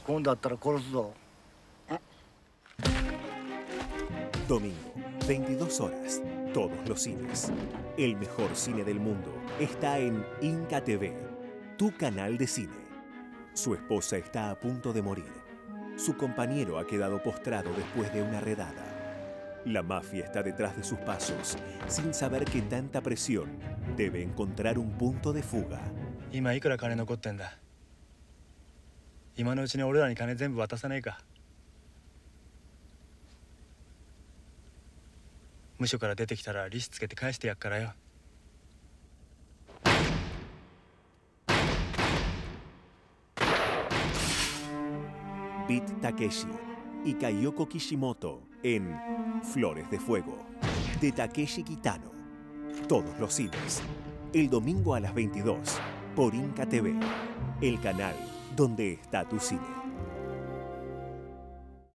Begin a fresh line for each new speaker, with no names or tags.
今度会ったら殺すぞ。
Domingo, 22 horas, todos los cines. El mejor cine del mundo está en Inca TV, tu canal de cine. Su esposa está a punto de morir. Su compañero ha quedado postrado después de una redada. La mafia está detrás de sus pasos, sin saber que tanta presión debe encontrar un punto de fuga.
今いくら金残ってんだ。今のうちに俺らに金全部渡さねえか。無所から出てきたら利子つけて返してやっからよ。
Beat Takeshi y Kayoko Kishimoto en Flores de Fuego, de Takeshi Kitano. Todos los cines. El domingo a las 22 por Inca TV, el canal donde está tu cine.